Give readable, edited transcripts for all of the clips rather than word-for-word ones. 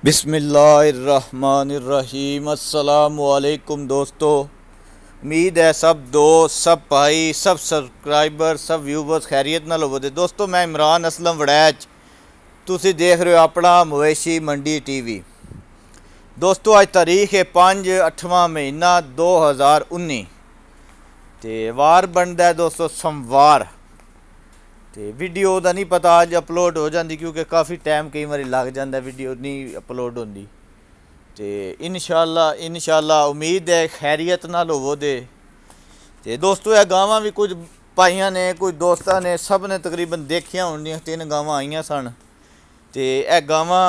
बिस्मिल्लाहिर्रहमानिर्रहीम। अस्सलामुअलैकुम दोस्तों, उम्मीद है सब दोस्त, सब भाई, सब सब्सक्राइबर, सब व्यूवर्स खैरियत नाल होवदे। दोस्तों मैं इमरान असलम वड़ैच, तुसी देख रहे हो अपना मवेशी मंडी टीवी। दोस्तों अज तारीख है 5/8वां महीना 2019 ते वार बनता है दोस्तों सोमवार। तो वीडियो का नहीं पता अज अपलोड हो जाती क्योंकि काफ़ी टाइम कई बार लग जाता वीडियो नहीं अपलोड होती। तो इंशाअल्लाह उम्मीद है खैरियत नाल होवो दे। ते दोस्तों यह गावां भी कुछ भाइयों ने कुछ दोस्तों ने सब ने तकरीबन देखिया होंदियां। 3 गावां आईयां सन तो यह गावां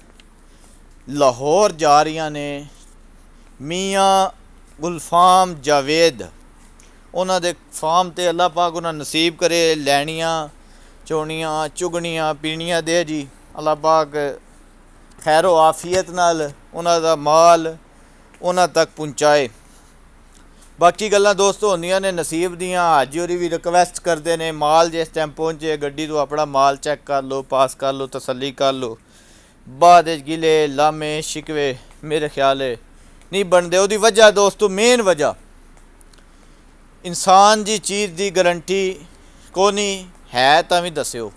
लाहौर जा रही ने। मियाँ गुलफाम जावेद उन्हां दे फार्म ते अल्लाह पाक उन्हां नसीब करे लैनियां चोनियां चुगनियां पीनियां दे जी। अल्लाह पाक खैरो आफियत नाल उन्हां दा माल उन्हां तक पहुँचाए। बाकी गल्लां दोस्तों होंदियां ने नसीब दियां। हाजी होरी भी रिक्वेस्ट करते हैं माल जिस टाइम पहुँचे गड्डी तो अपना माल चैक कर लो, पास कर लो, तसल्ली कर लो। बाद गिले लामे शिकवे मेरे ख्याल नहीं बनते। उसकी वजह दोस्तों मेन वजह इंसान जी चीज़ की गारंटी को नहीं है तो भी दस्यो।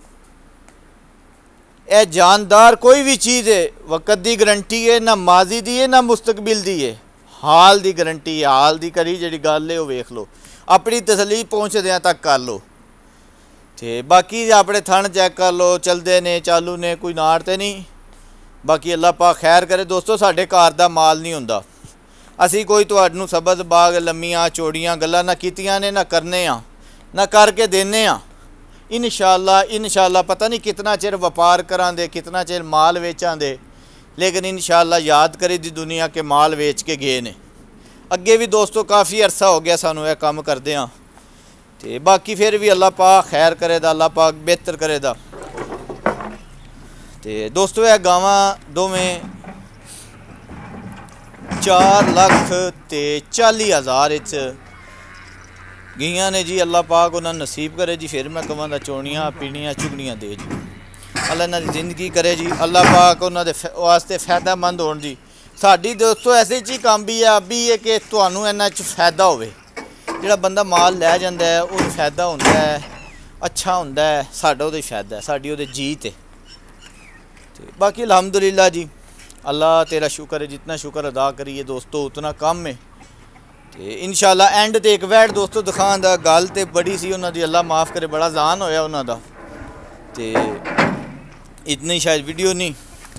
यह जानदार कोई भी चीज़ है वक़्त की गारंटी है, ना माजी दी है ना मुस्तकबिल दी है, हाल की गारंटी है। हाल की करी जी गल है वो वेख लो, अपनी तसली पहुँचद तक कर लो। तो बाकी अपने थन चैक कर लो, चलते ने चालू ने, कोई नाड़ तो नहीं। बाकी अल्लाह पाक खैर करे दोस्तों, साढ़े घर का माल नहीं होंदा। असी कोई तुहानू सबद बाग लम्मियां चौड़ियां गल्लां ना कीतियां ने ना करने ना करके देने। इंशाअल्लाह पता नहीं कितना चिर व्यापार करां दे, कितना चिर माल वेचां दे, लेकिन इंशाअल्लाह याद करी दी दुनिया के माल वेच के गए ने। अगे भी दोस्तों काफ़ी अरसा हो गया सानू यह काम करदे आं। ते बाकी फिर भी अल्लाह पाक खैर करेदा, अल्लाह पाक बेहतर करेदा। ते दोस्तों यह गावां दोवें 4,40,000 गईयां ने जी। अल्लाह पाक उन्हें नसीब करे जी। फिर मैं कहां चोनियां पीनियां चुगनियां दे जी। अल्लाह इन्हां दी जिंदगी करे जी। अल्लाह पाक उन्होंने वास्ते फायदेमंद होण जी। साडी दोस्तों ऐसे ची काम भी है कि तुहानू इन्हां च फायदा होवे। जिहड़ा बंदा माल लै जांदा है उहनूं फायदा हुंदा है, अच्छा हुंदा है, साडा उहदे फायदा है, साडी उहदे जीत है। बाकी अल्हम्दुलिल्लाह जी, अल्लाह तेरा शुक्र है। जितना शुक्र अदा करिए दोस्तों उतना कम है। तो इंशाअल्लाह एंड ते एक वैड दोस्तों दिखान दा गल तो बड़ी सी उन्हों दी, अल्लाह माफ़ करे, बड़ा जान होया उन्हों दा। तो इतनी शायद वीडियो नहीं।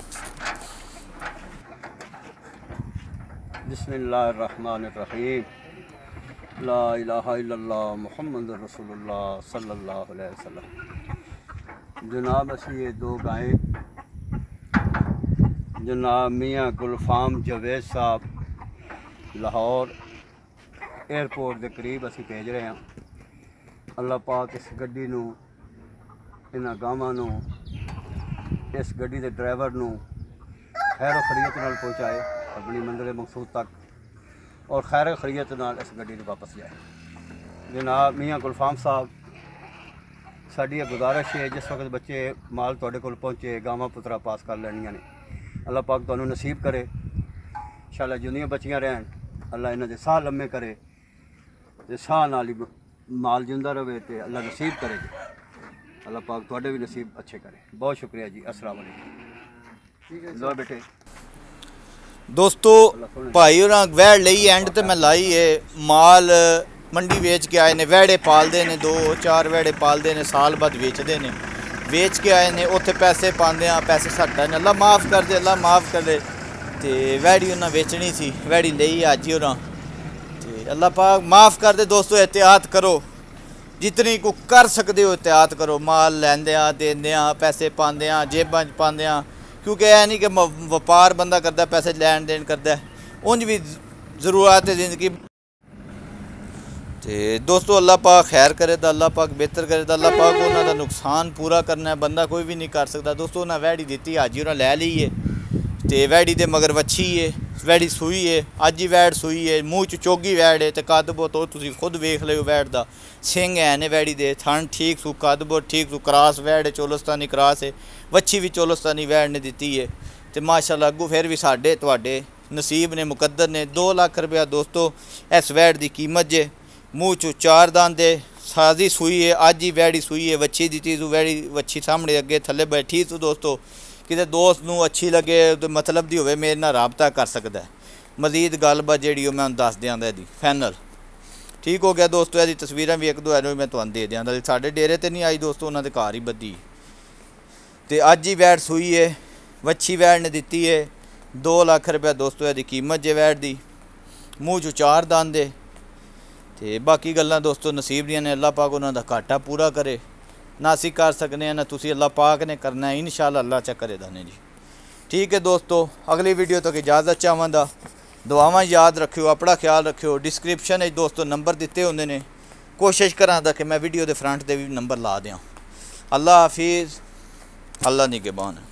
बिस्मिल्लाहिर्रहमानिर्रहीम। ला इलाहा इल्लल्लाह मुहम्मदुर रसूलुल्लाह सल्लल्लाहु अलैहि वसल्लम। जनाब असी ये 2 गायें जनाब मियाँ गुलफाम जावेद साहब लाहौर एयरपोर्ट के करीब असी भेज रहे हैं। अल्लाह पाक इस गड्डी नूं, इन्हां गावां नूं, इस गड्डी के ड्राइवर नूं खैर खरीयत नाल पहुँचाए अपनी मंजिल मकसूद तक, और खैर खरीयत नाल इस गड्डी नूं वापस जाए। जनाब मियाँ गुलफाम साहब, साडी गुजारिश है जिस वक्त बच्चे माल तुहाडे कोल पहुँचे गावां पुत्रा पास कर लैनियां ने। अल्लाह पाक तुहानू नसीब करे, इंशाअल्लाह जिंदियां बचियां रहन, अल्लाह इन्हां दे साह लम्मे करे, ते साह नाल ही माल जिंदा रहे, तो अल्लाह नसीब करे जी। अल्लाह पाक तुहाडे भी नसीब अच्छे करे। बहुत शुक्रिया जी। अस्सलाम वालेकुम। लो बेटे दोस्तों भाई और वैड़ लई एंड तो मैं लाई है। माल मंडी वेच के आए ने, वैड़े पालते हैं, 2-4 वैड़े पालते हैं, साल बाद वेचते हैं। वेच के आए ने, उत्थे पैसे पाते हैं, पैसे साडा ने, अल्लाह माफ़ कर दे, अल्लाह माफ़ कर दे। तो वैड़ी उन्हें बेचनी सी, वैड़ी लई हाजी होरां। तो अल्लाह पाक माफ़ कर दे दोस्तों। एहतियात करो जितनी को कर सकते हो, एहतियात करो। माल लैंदे देंदे पैसे पाते जेबां च पाते, क्योंकि यह नहीं कि व्यापार बंदा करता पैसे लैन देन करता, उंज भी जरूरत है जिंदगी। तो दोस्तों अल्लाह पाक खैर करे दा, अल्लाह पाक बेहतर करे दा, अल्लाह पाक उन्हों का नुकसान पूरा करना है, बंदा कोई भी नहीं कर सकता। दोस्तों उन्हें वैड़ी दी हाजी उन्हें लै ली है। तो वैड़ी दे मगर वच्छी है, वैड़ी सूई है, अज ही वैड़ सूई है, मूँह च चोगी वैड़ है। तो कद बोत तुम खुद वेख लो वैड़ का सिंह है ने वैड़ी दे, थन ठीक सू, कद बोत ठीक सू, क्रास वैड़ है, चोलस्तानी क्रास है, वच्छी भी चोलस्तानी वैड़ ने दी है। तो माशाअल्लाह अगू फिर भी साढ़े तुहाडे नसीब ने मुकद्दर ने। 2 लाख रुपया दोस्तों इस वैड़ की कीमत जे। मूँह चो 4 दांदे साजी सूई है, अज ही वैड़ी सूई है वच्छी दी चीज़ वैड़ी वच्छी सामने अगे थले बैठी तू दोस्तों किते दोस्त नूं अच्छी लगे तो मतलब दी होवे मेरे नाल राबता कर सकता है। मजीद गलबात जी मैं दस देंगा इसकी फाइनल ठीक हो गया दोस्तों। इसकी तस्वीरें भी 1-2 एनो मैं तुहानूं दे देंगा। साढ़े डेरे तो नहीं आई दोस्तों, उन्होंने घर ही बधी तो अज ही वैड़ सूई है वच्छी वैड़ ने दी है। 2 लाख रुपया दोस्तों इसकी कीमत जे वैड़ की। मूँह चो 4 दांदे तो बाकी गल्लां दोस्तों नसीब दियां ने। अल्लाह पाक उन्होंने घाटा पूरा करे, ना असी कर सकने हैं ना तुसी, अल्लाह पाक ने करना है इंशाअल्लाह अल्लाह चा करे दाने जी। ठीक है दोस्तों, अगली वीडियो तक इजाज़त चाहवांगा। दुआवां याद रखियो, अपना ख्याल रखियो। डिस्क्रिप्शन दोस्तों नंबर दिते होंदे ने, कोशिश करांगा कि मैं वीडियो के फ्रंट से भी नंबर ला दें। अल्लाह हाफिज़, अल्लाह निगहबान।